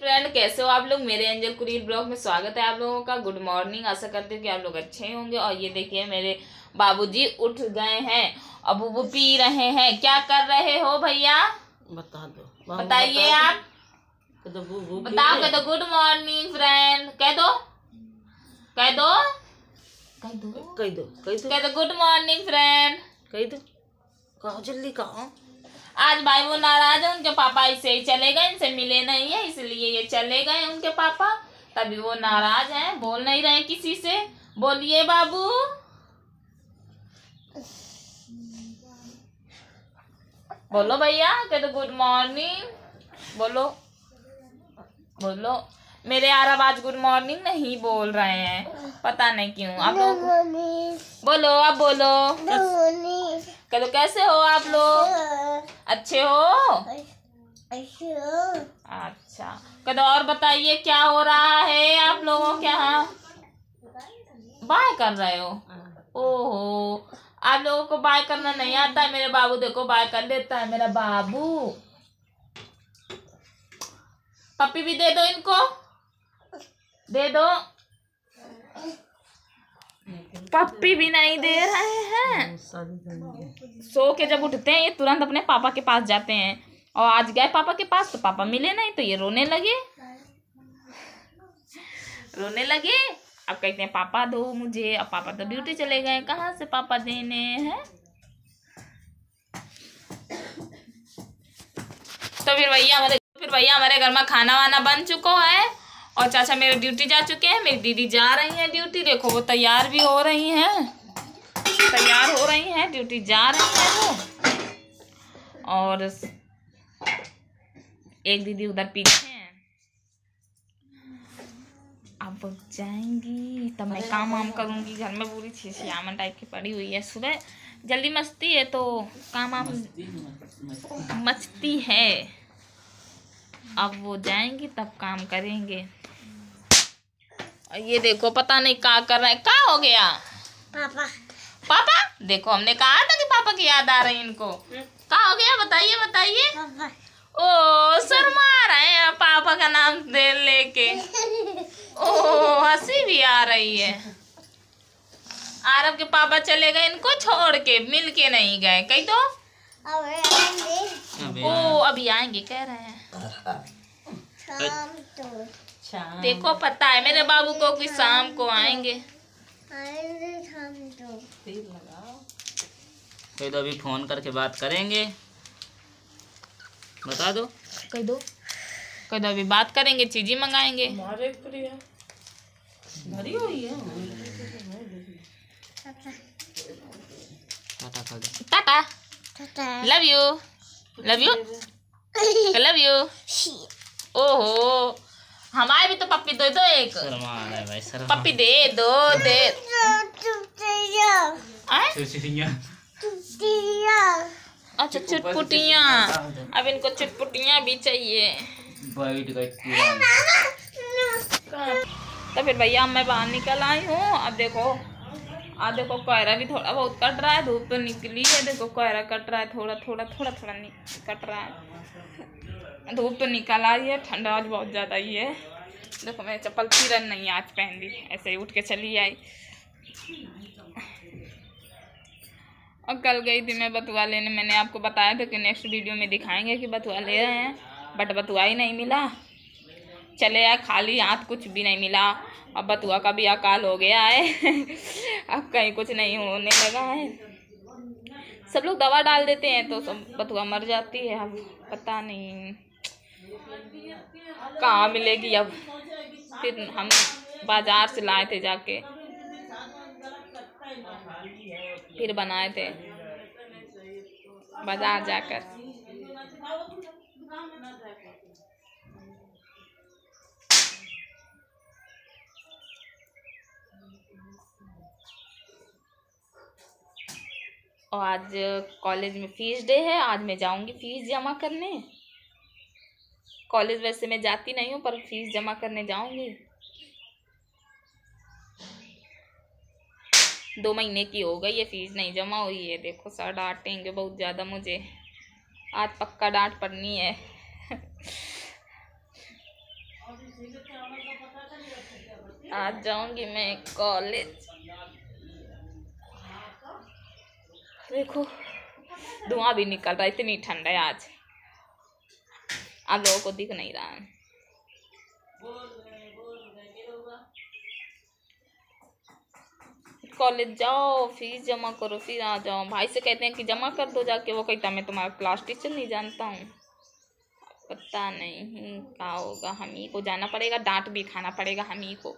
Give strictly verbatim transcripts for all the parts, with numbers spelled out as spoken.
Friend, कैसे हो आप लोग। मेरे एंजल कुरील ब्लॉग में स्वागत है आप लोगों का। Good morning. आशा करते हैं कि आप लोग अच्छे होंगे। और ये देखिए मेरे बाबूजी उठ गए हैं और बुबू पी रहे हैं। क्या कर रहे हो भैया, बता दो, बताइए बता आप। दो, तो बताओ, कह दो गुड मॉर्निंग फ्रेंड, कह दो कह दो कह दो कह दो कह दो कह दो गुड मॉर्निंग फ्रेंड, कह दो। कहो जल्दी कहो। आज भाई वो नाराज है, उनके पापा इससे ही चले गए, इनसे मिले नहीं है इसलिए ये चले गए उनके पापा। तभी वो नाराज हैं, बोल नहीं रहे किसी से। बोलिए बाबू। बोलो भैया, कहते गुड मॉर्निंग। बोलो बोलो। मेरे यार आज गुड मॉर्निंग नहीं बोल रहे हैं, पता नहीं क्यों। आप लोग बोलो, आप बोलो। कहते कैसे हो आप लोग, अच्छे हो। अच्छा, कहते और बताइए क्या हो रहा है आप लोगों के यहाँ। बाय कर रहे हो। ओहो, आप लोगों को बाय करना नहीं आता है। मेरे बाबू देखो बाय कर लेता है, मेरा बाबू। पप्पी भी दे दो इनको, दे दो। पप्पी भी नहीं दे रहे हैं। सो के जब उठते हैं ये तुरंत अपने पापा के पास जाते हैं। और आज गए पापा के पास तो पापा मिले नहीं, तो ये रोने लगे रोने लगे अब कहते हैं पापा दो मुझे। अब पापा तो ड्यूटी चले गए, कहाँ से पापा देने हैं। तो फिर भैया हमारे फिर भैया हमारे घर में खाना वाना बन चुका है और चाचा मेरे ड्यूटी जा चुके हैं। मेरी दीदी जा रही है ड्यूटी, देखो वो तैयार भी हो रही हैं तैयार हो रही हैं ड्यूटी जा रही है वो। और एक दीदी उधर पीछे हैं। अब वो जाएंगी तब मैं काम वाम करूँगी। घर में पूरी छिछियामन टाइप की पड़ी हुई है। सुबह जल्दी मचती है तो काम वाम मचती है। अब वो जाएंगी तब काम करेंगे। और ये देखो पता नहीं क्या कर रहा है। क्या हो गया पापा पापा देखो, हमने कहा था कि पापा की याद आ रही है इनको। क्या हो गया बताइए बताइए। ओ शर्मा रहे हैं पापा का नाम दे लेके। ओ हंसी भी आ रही है। आरब के पापा चले गए इनको छोड़ के, मिल के नहीं गए। कहीं तो ओ अभी आएंगे कह रहे हैं। देखो पता है मेरे बाबू को कि शाम को आएंगे। कह दो अभी फोन करके बात करेंगे, बता दो। कह दो कह दो अभी बात करेंगे, चीजें मंगाएंगे। भरी हुई है। टाटा कर दो। Tata, love you love you love you. ओहो, हमारे भी तो पप्पी दे दो एक। शर्मा आ रहा है भाई, शर्मा। पप्पी दे दो दे। अच्छा चुटपुटियाँ, अब इनको चुटपुटियाँ भी चाहिए। तो फिर भैया मैं बाहर निकल आई हूँ। अब देखो अब देखो कोहरा भी थोड़ा बहुत कट रहा है। धूप तो निकली है, देखो कोहरा कट रहा है थोड़ा थोड़ा थोड़ा थोड़ा कट रहा है। धूप तो निकल आई है, ठंडा आज बहुत ज़्यादा ही है। देखो मैं चप्पल फिरन नहीं आज पहन ली, ऐसे ही उठ के चली आई। और कल गई थी मैं बथुआ लेने। मैंने आपको बताया था कि नेक्स्ट वीडियो में दिखाएंगे कि बथुआ ले रहे हैं, बट बथुआ ही नहीं मिला। चले आए खाली हाथ, कुछ भी नहीं मिला। अब बथुआ का भी अकाल हो गया है। अब कहीं कुछ नहीं होने लगा है। सब लोग दवा डाल देते हैं तो सब बथुआ मर जाती है। अब पता नहीं कहाँ मिलेगी। अब फिर हम बाजार से लाए थे जाके, फिर बनाए थे बाजार जाकर। और आज कॉलेज में फीस डे है, आज मैं जाऊंगी फीस जमा करने। कॉलेज वैसे मैं जाती नहीं हूँ पर फीस जमा करने जाऊंगी। दो महीने की हो गई है, फीस नहीं जमा हुई है। देखो सर डांटेंगे बहुत ज़्यादा मुझे। आज पक्का डांट पड़नी है। आज जाऊंगी मैं कॉलेज। देखो धुआं भी निकल रहा है, इतनी ठंड है आज। आप लोगों को दिख नहीं रहा है। कॉलेज जाओ, फीस जमा करो, फिर आ जाओ। भाई से कहते हैं कि जमा कर दो जाके, वो कहता मैं तुम्हारा क्लास टीचर नहीं जानता हूँ। पता नहीं क्या होगा, हम ही को जाना पड़ेगा, डांट भी खाना पड़ेगा हम ही को।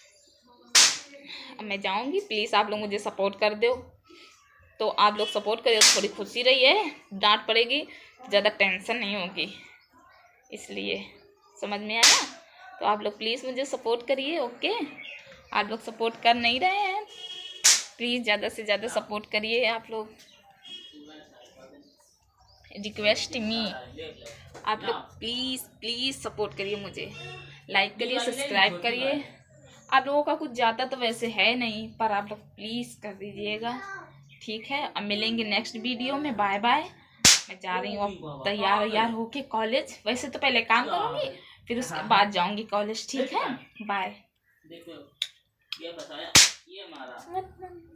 अब मैं जाऊंगी, प्लीज़ आप लोग मुझे सपोर्ट कर दो। तो आप लोग सपोर्ट करिए, थोड़ी खुशी रही है। डांट पड़ेगी तो ज़्यादा टेंशन नहीं होगी, इसलिए समझ में आया। तो आप लोग प्लीज़ मुझे सपोर्ट करिए। ओके, आप लोग सपोर्ट कर नहीं रहे हैं, प्लीज़ ज़्यादा से ज़्यादा सपोर्ट करिए। आप लोग रिक्वेस्ट मी, आप लोग प्लीज़ प्लीज़ सपोर्ट करिए मुझे। लाइक करिए, सब्सक्राइब करिए। आप लोगों का कुछ ज़्यादा तो वैसे है नहीं, पर आप लोग प्लीज़ कर दीजिएगा, ठीक है। अब मिलेंगे नेक्स्ट वीडियो में। Bye bye. मैं जा रही हूँ अब तैयार वैयार होके कॉलेज। वैसे तो पहले काम करूँगी, फिर उसके बाद जाऊँगी कॉलेज, ठीक है। बाय। देखो ये बताया, ये हमारा